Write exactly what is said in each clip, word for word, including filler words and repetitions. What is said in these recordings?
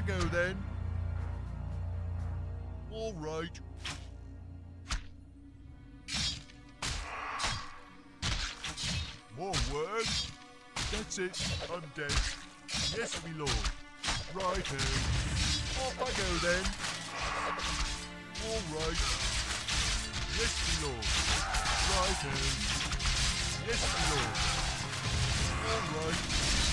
go then. All right. More work. That's it. I'm dead. Yes, me lord. Righto. Off I go then. All right. Yes, me lord. Righto. Yes, me lord. All right.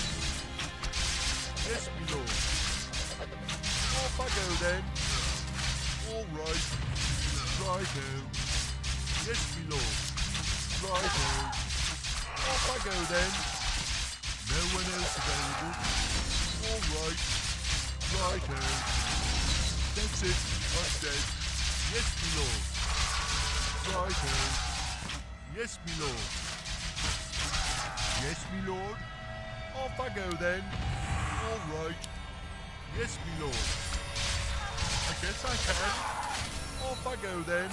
Yes, me lord. Off I go then. All right. Righto. Yes, me lord. Righto. Off I go then. No one else available. All right. Righto. That's it. I'm dead. Yes, me lord. Righto. Yes, me lord. Yes, me lord. Off I go then. All right. Yes, me lord. I guess I can. Off I go then.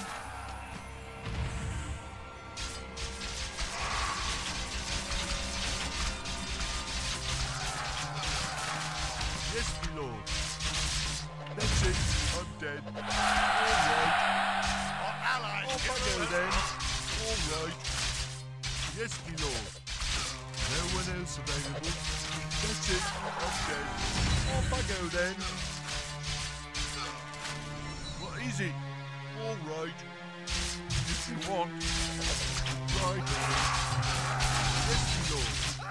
Yes, me lord. That's it. I'm dead. All right. Our allies Off I go then. All right. Yes, me lord. No one else available. That's it. I'm dead. Off I go then. What is it? All right. If you want. Right. Yes, me lord.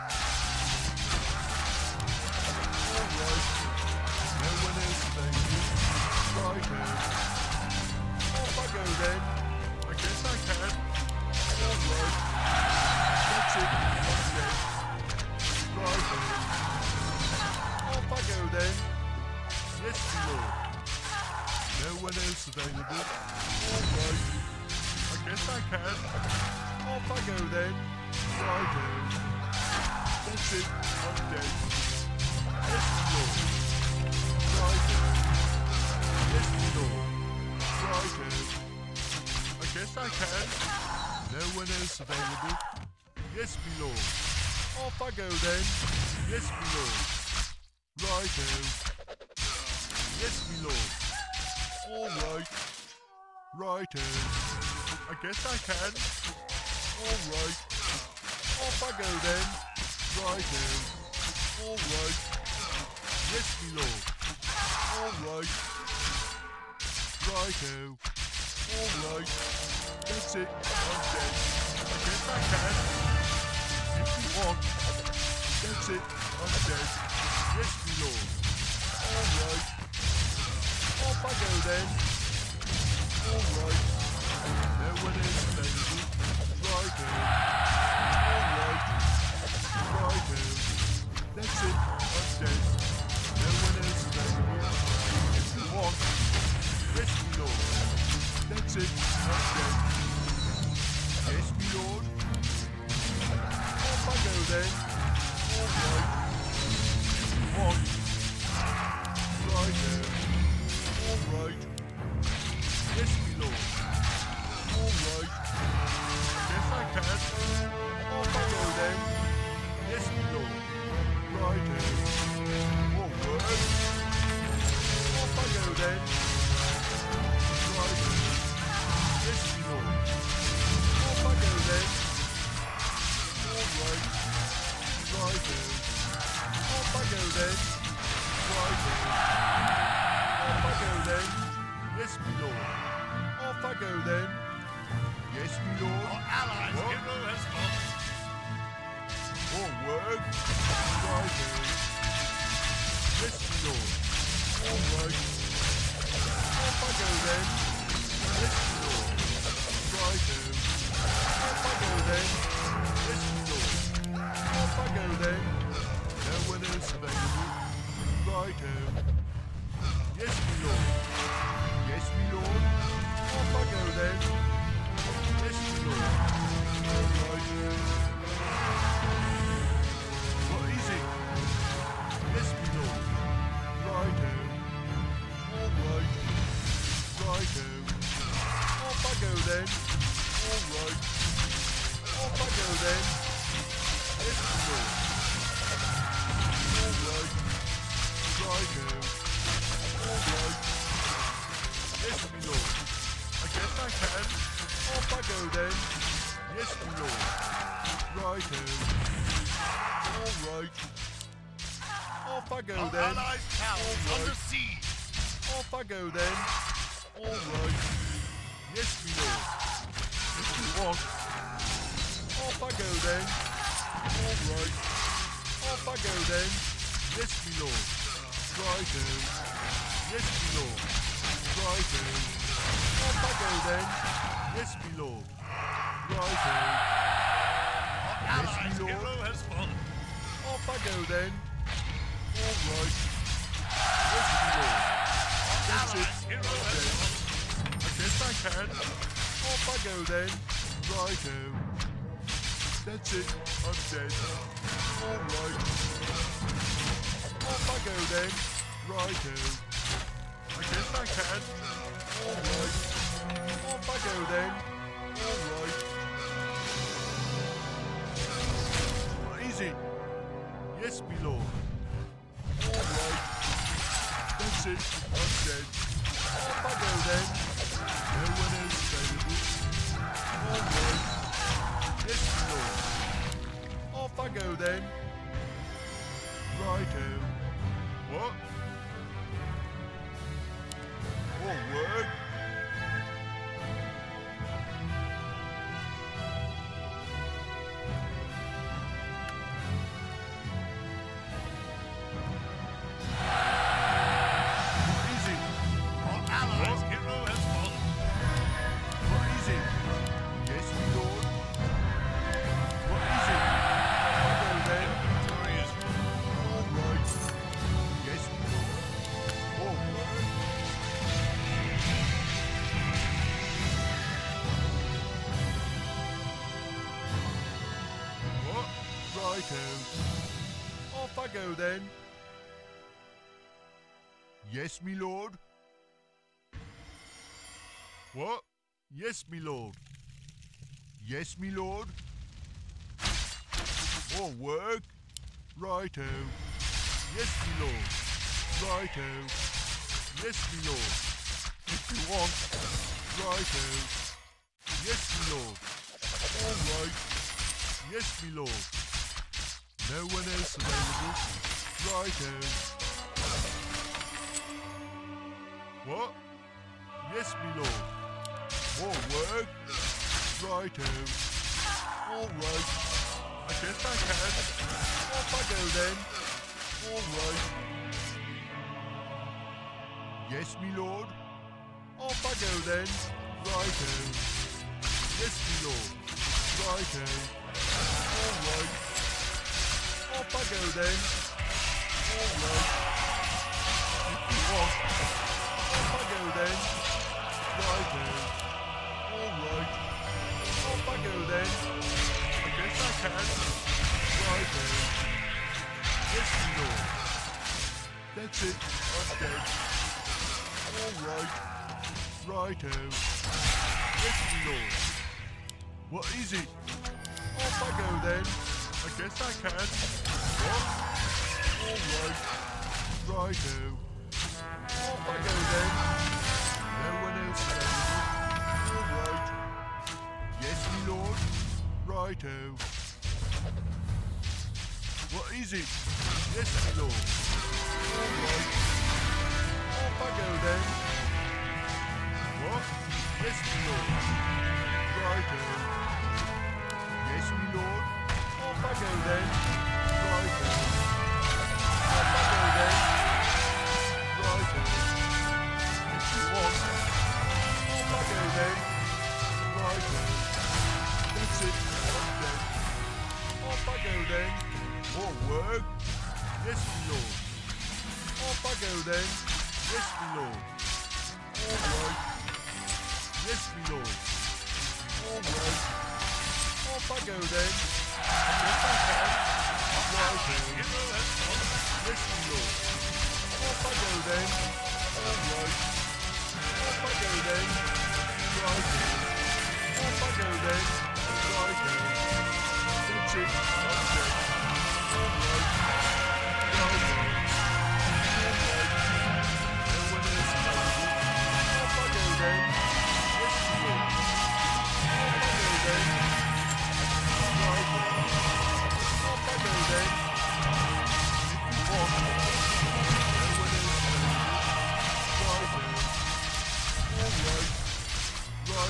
All right. No one else available. Right. Off I go then. I guess I can. All right. That's it. I'm dead. Right. Off I go then. Yes, my lord. No one else available. All right. I guess I can. Off I go then. Right. That's it. I'm dead. Yes, my lord. Right. Yes, my lord. Right. I guess I can. No one else available. Yes, my lord. Off I go then. Yes, my lord. Righto. Yes, my lord. All right. Righto. I guess I can. All right. Off I go then. Righto. All right. Yes, my lord. All right. Righto. All right. That's it. I'm dead. I guess I can. If you want. That's it. I'm dead. Yes, my lord. All right. Off I go then. All right. No one else available. Righto. All right. Righto. That's it. I'm dead. No one else available. If you want. Yes, my lord. That's it. I'm dead. Yes, my lord. Off I go then. All right. If you want. Righto. All right. Yes, my lord. All right. Yes, I can. Off I go then. Yes, my lord. Righto. All right. Off I go then. Righto. Yes, my lord. Off I go then. All right. Righto. Off I go then. Righto. Off I go then. Yes, my lord. Off I go then. Yes, my lord. Our allies' What? hero has fallen. More work. Righto. Yes, my lord. All right. Off I go then. Yes, my lord. Righto. Off I go then. Yes, my lord. Off I go then. No one else available. Righto. Yes, my lord. Yes, my lord. Off I go then. Yes, my lord. All right. What is it? Yes, my lord. Righto. All right. Righto. Off I go then. All right. Off I go then. Yes, my lord. All right. Righto. right. Yes, my lord. I guess I can. Off I go then. Yes, my lord. Righto. All right. Off I go Our then. allies' town All is right. under siege. Off I go then. All right. Yes, my lord. If you want. Off I go then. All right. Off I go then. Yes, my lord. Righto. Yes, my lord. Righto. Off I go then. Yes, my lord. Righto. Our Yes, allies' my lord. hero has fallen. Off I go then. All right. Yes, my lord. That's it. Allies' hero I'm has dead. fallen. I guess I can. Off I go then. Righto. That's it. I'm dead. All right. Off I go then. Righto. I guess I can. All right. Off I go then. All right. Easy. Yes, my lord. All right. That's it. I'm dead. Off I go then. No one else available. All right. Yes, my lord. Off I go then. Righto. What? More work? Easy. Our allies' hero has fallen. What is it? Yes, my lord. What is it? I go then. Victory is won. All right. Yes, my lord. All right. What? Righto. Off I go then. Yes, my lord. What? Yes, my lord. Yes, my lord. More work? Righto. Yes, my lord. Righto. Yes, my lord. If you want. Righto. Yes, my lord. All right. Yes, my lord. No one else available. Righto. What? Yes, my lord. More work? Righto. All right. I guess I can. Off I go then. All right. Yes, my lord. Off I go then. Righto. Yes, my lord. Righto. All right. Off I go then. All right. If you want. Off I go then. Righto. All right. Off I go then. I guess I can. Righto. Yes, my lord. That's it. I'm dead. All right. Righto. Yes, my lord. What is it? Off I go then. I guess I can. What? All right. Righto. Off I go then. No one else available. All right. Yes, my lord. Righto. What is it? Yes, my lord. All right. Off I go then. What? Yes, my lord. Righto. Yes, my lord. Off I go then. Righto. Off I go then. Righto. If you want. Off I go then. Righto. That's it. I'm dead. Off I go then. More work? Yes, my lord. Off I go then. Yes, my lord. All right. Yes, my lord. All right. Off I go then. Yes, I can. Righto. Hero has fallen. Yes, my lord. Off I go then. All right. Off I go then. Righto. Off I go then. Righto. That's it. I'm dead. All right. Righto. All right. No one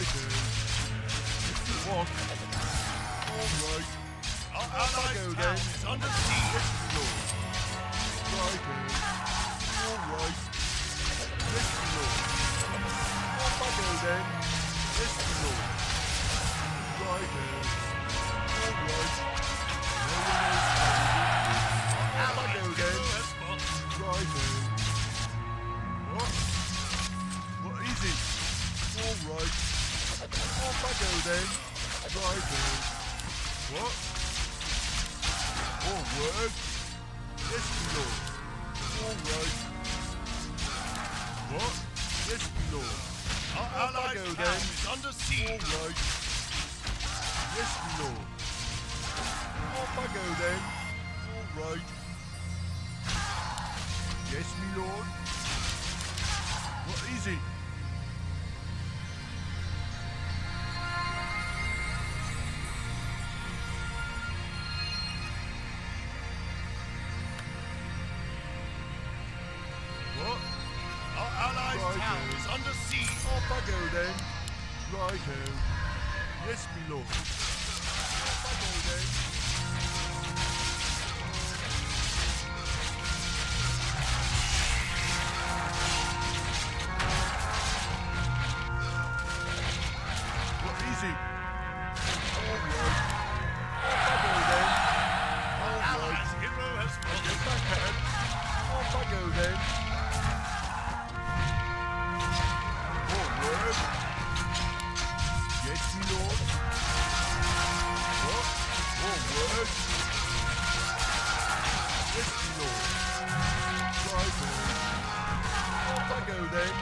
Righto. If you want. All right. Our Off I allies' go town then. is under siege. Yes, my lord. Righto. All right. Yes, my lord. Off I go then. Yes, my lord. Righto. All right. No one else available. Off I go Allies' then. hero has fallen. Righto. What? What is it? All right. Off I go then. Righto. What? All word? Yes, my lord. All right. What? Yes, my lord. Our Off I allies' go town then. is under All siege. right. Yes, my lord. Off I go then. All right. Yes, my lord. What is it? What? Our allies' Righto. town is under siege. Off I go then. Righto. Yes, my lord. Off I go then. What is it? All right. Off I go then. All right. Allies' hero has fallen. Yes, I can. Off I go then. More word. Yes, my lord. What? More word. Yes, my lord. Righto. Off I go then.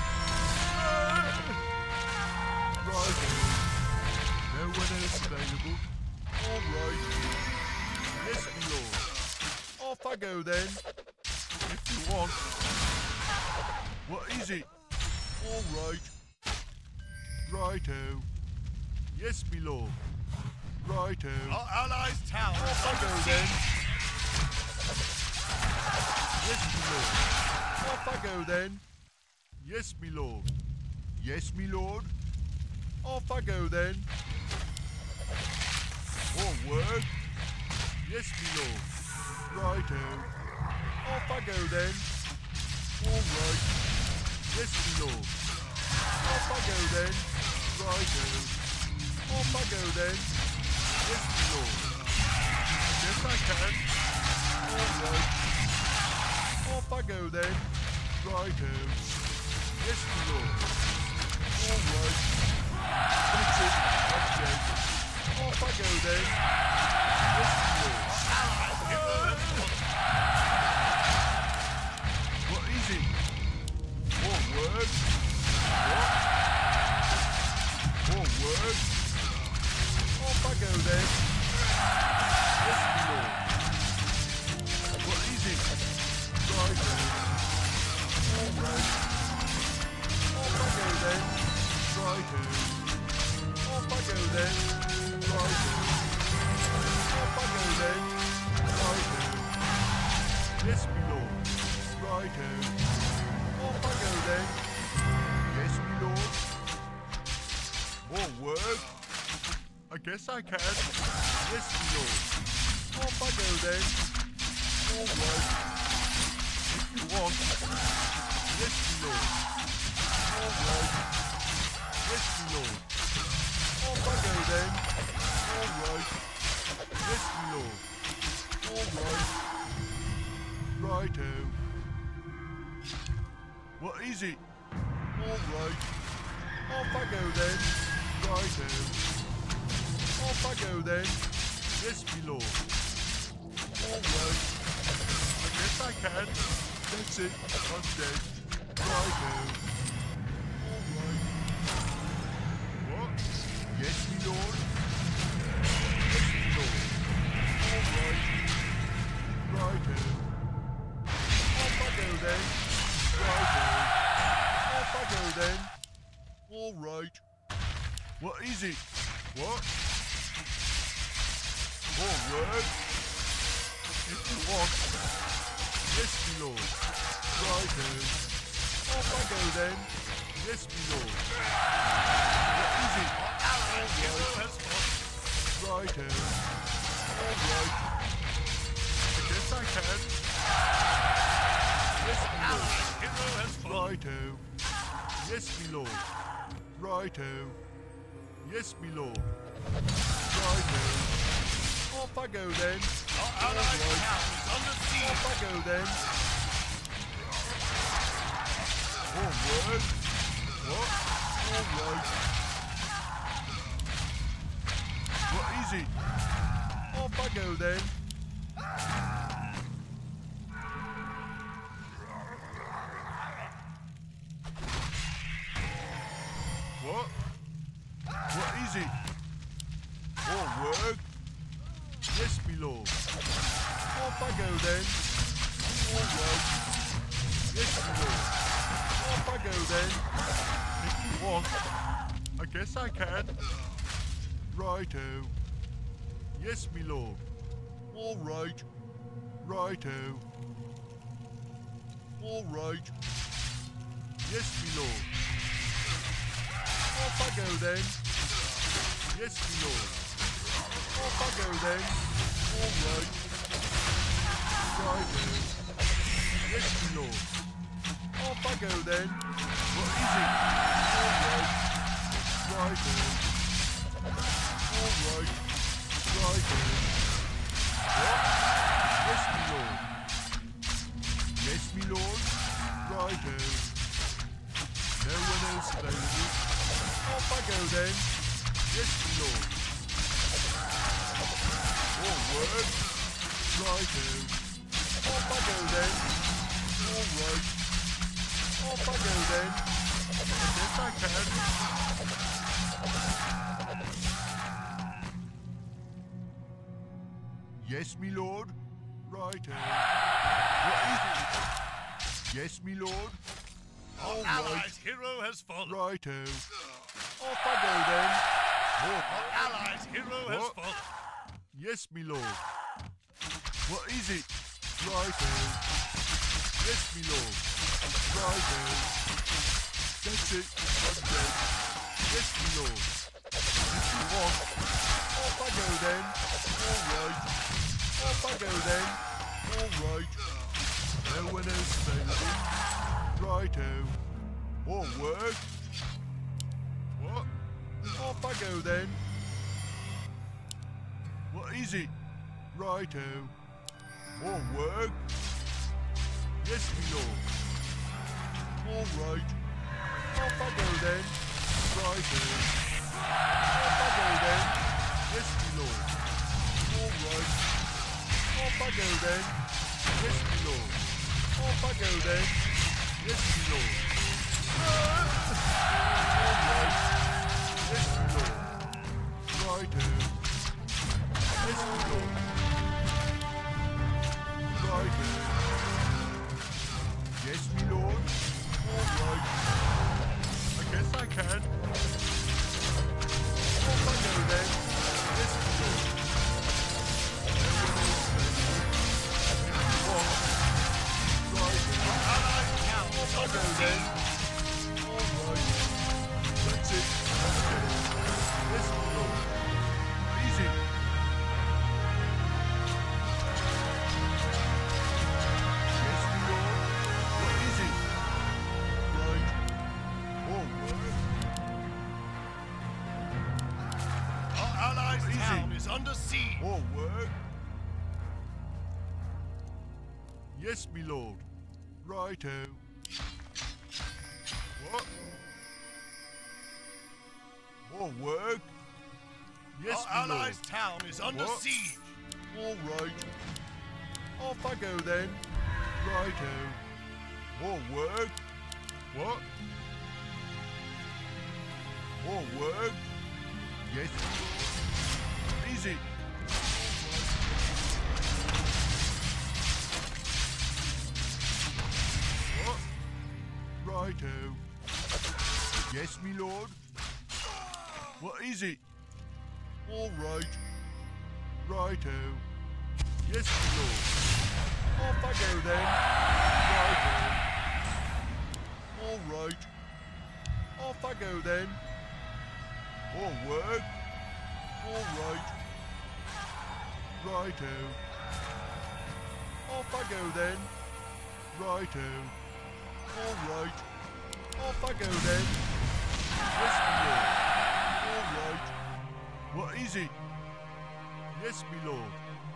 Righto. No one else available. All right. Yes, my lord. Off I go then. If you want. What is it? All right. Righto. Yes, my lord. Righto. Our allies' town is Off I under go siege. then. Yes, my lord. Off I go then. Yes, my lord. Yes, my lord. Off I go then. More word. Yes, my lord. Righto. Off I go then. All right. Yes, my lord. Off I go then. Righto. Off I go then. Yes, my lord. Yes, I can. All right. Off I go then. Righto. Yes, my lord. All right. That's it. That's it. Off I go then. Yes, my lord. Allies' hero has fallen. What is it? More word? What? More word? Off I go then. Yes, my lord. What is it? Righto. All right. Off I go then. Righto. Off I go then. Righto. Off I go then. Righto. Yes, my lord. Righto. Off I go then. Yes, my lord. More word? I guess I can. Yes, my lord. Off I go then. All right. If you want. Yes, my lord. All right. Yes, my lord. Off I go then. All right. Yes, my lord. All right. Righto. What is it? All right. Off I go then. Righto. Off I go then. Yes, my lord. All right. I guess I can. That's it. I'm dead. Righto. All right. What? Yes, my lord. Yes, my lord. All right. Righto. Off I go then. Righto. Off I go then. All right. What is it? What? More word? If you want. Yes, my lord. Righto. Off I go then. Yes, my lord. What Righto. All right. I guess I can. Yes, my lord. Allied hero has fallen. Righto. Yes, my lord. Righto. Yes, my lord. Righto. Off I go then. Our All allied right. town is under siege. Off I go then. Forward. What? All right. What is it? Off I go then. What? What is it? Forward. Yes, my lord. Off I go then. All right. Yes, my lord. Off I go then. If you want. I guess I can. Righto. Yes, my lord. All right. Righto. All right. Yes, my lord. Off I go then. Yes, my lord. Off I go then. All right. Righto. Yes, my lord. Off I go then. What is it? All right. Righto. All right. Righto. What? Yes, my lord. Yes, my lord. Righto. No one else available. Off I go then. Yes, my lord. Forward. Righto. Off I go then. All right. Off I go then. Yes, I can. Yes, my lord. Righto. What is it? Yes, my lord. Our All allied right. hero has fallen. Righto. Off I go then. Our Oh, allied hero has What? fallen. yes, my lord. What is it? Righto. Yes, my lord. Righto. That's it. I'm dead. Yes, my lord. If you want. Off I go then. All right. Off I go then. All right. No one else available. Righto. Forward. What? Off I go then. What is it? Righto. Forward. Yes, my lord. All right. Off I go then. Righto. Off I go then. Yes, my lord. All right. Off I go then. Yes, my lord. Off I go then. Yes, my lord. All right. Yes, my lord. Righto. Yes, my lord. Righto. Yes, my lord. All right. I guess I can. Off I go then. Yes, my lord. Everyone else available. If you want. Righto. Allied town is Off I under go then. siege. All right. That's it. Okay. Yes, my lord. Easy. Yes, my lord. What is it? Right. Forward. Our allied Easy. town is under siege. Forward. Yes, my lord. Righto. What? Forward. Yes, Our my lord. allied town is under What? siege. All right. Off I go then. Righto. Forward. What? Forward. Yes. Easy. What? Righto. Yes, me lord. What is it? All right. Righto. Yes, my lord. Off I go then. Righto. All right. Off I go then. Forward. All right. Righto. Off I go then. Righto. All right. Off I go then. Yes, my lord. All right. What is it? Yes, my lord.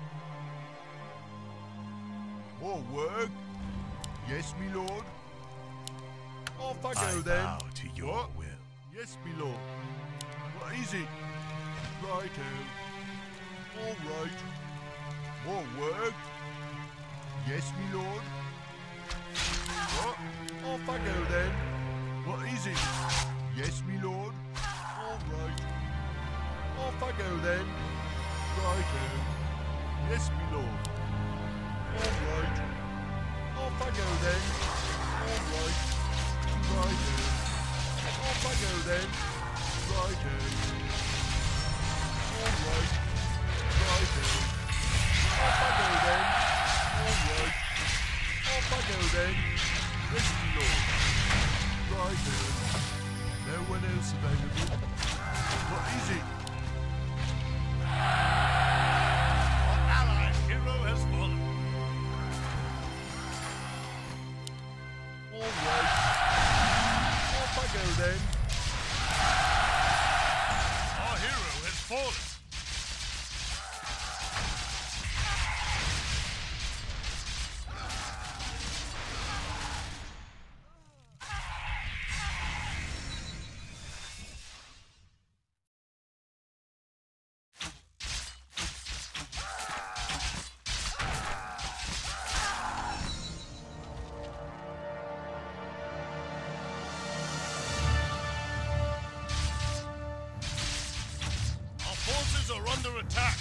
More work? Yes, my lord. Off I go I then. bow to your What? will. Yes, my lord. What is it? Righto. All right. More work? Yes, my lord. What? Off I go then. What is it? Yes, my lord. All right. Off I go then. Righto. Yes, my lord. All right. Off I go then. All right. Righto. Off I go then. Righto. All right. Righto. Off I go then. All right. Off I go then. Yes, my lord. Righto. No one else available. What is it? Our allied hero has fallen. All right. Off I go then. Our hero has fallen. Our forces are under attack.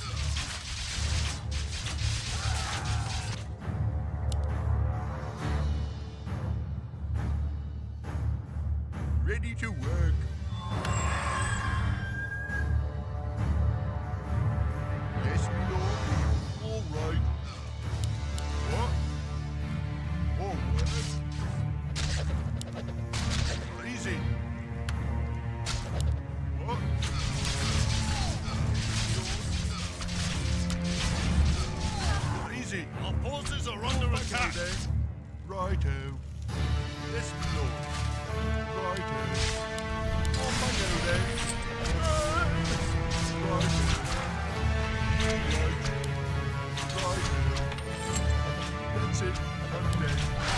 Ready to work. Yes, my lord. All right. What? More work? What is it? What? What is it? Our forces are under Off I go attack. then. Righto. Yes, my lord. Righto. Off I go then. Righto. Righto. Righto. That's it. I'm dead.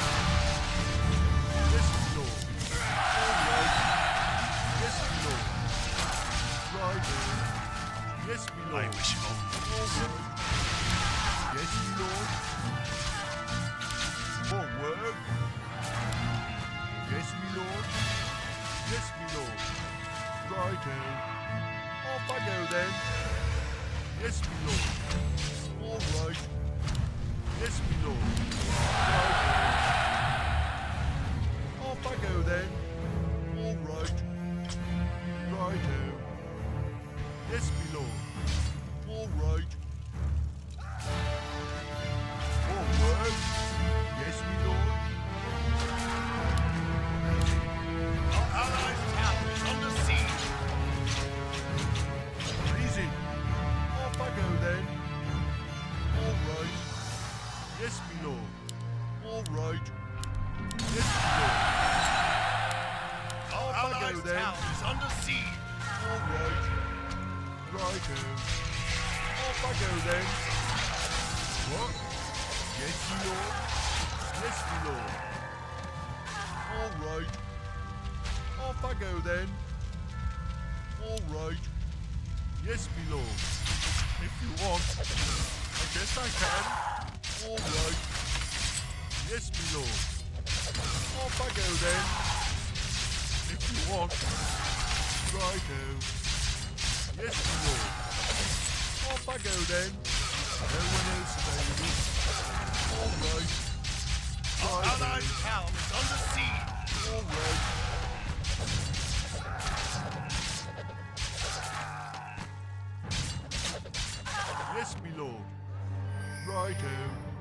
Yes, my lord. All right. Yes, my lord. Righto. Yes, my I lord. wish only. All right. Yes, my lord. More work? Yes, my lord. Yes, my lord. Righto. Off I go then. Yes, my lord. All right. Yes, my lord. Righto. Off I go then. All right. Righto. Yes, my lord. All right. More work? Yes, my lord. Our allied town is under siege. Easy. Off I go then. All right. Yes, my lord. All right. Yes, my lord. Our Off I go allied then. town is under siege. All right. Righto. Off I go then. What? Yes, my lord. Yes, my lord. All right. Off I go then. All right. Yes, my lord. If you want, I guess I can. All right. Yes, my lord. Off I go then. If you want. Righto. Yes, my lord. Off I go then. No one else available. All right. Our Righto. allied town is under siege. All right. Yes, my lord. Righto.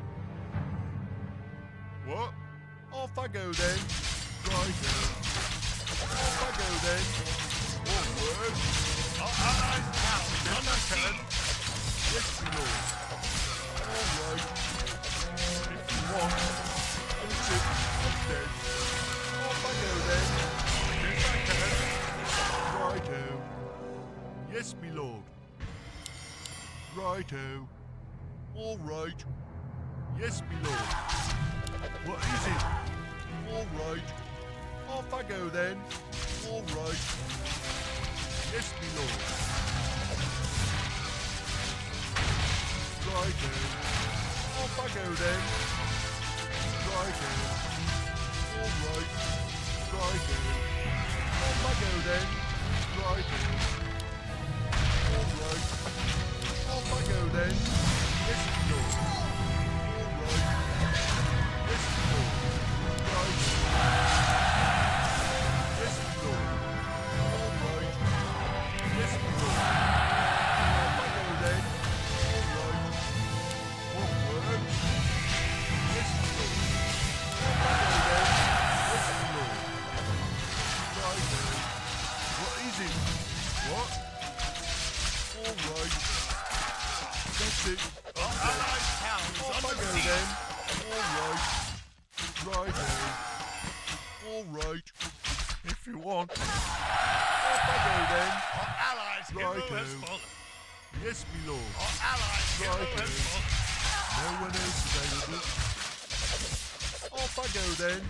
What? Off I go then. Righto. Off I go then. All work. Our allied town is under Yes, I can. siege. Yes, my lord. All right. If you want. That's it. I'm dead. Off I go then. Yes, I can. Righto. Yes, my lord. Righto. All right. Yes, my lord. What is it? All right. Off I go then. All right. Yes, my lord. Righto. Off I go then. Righto. All right. Righto. Off I go then. Righto. All right. Off I go then. Yes, my lord. All right. Yes, my lord. Righto. Yes, my lord. All right. Yes, my lord. Off I go then. All right. What word? Yes, my lord. Off I go then. Yes, my lord. Righto. What is it? What? All right. That's it. Our allied town is Off I under go siege. then. All right. Righto. All right. If you want. Off I go then. Our allies' hero Righto. has fallen. Yes, my lord. Our allies' hero Righto. has fallen. No one else available. Off I go then.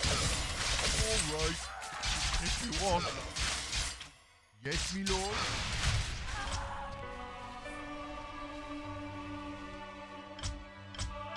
All right. If you want. Yes, my lord.